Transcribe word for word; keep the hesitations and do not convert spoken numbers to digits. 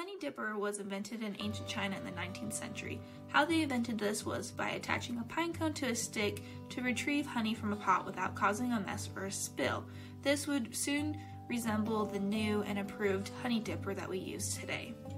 honey dipper was invented in ancient China in the nineteenth century. How they invented this was by attaching a pine cone to a stick to retrieve honey from a pot without causing a mess or a spill. This would soon resemble the new and improved honey dipper that we use today.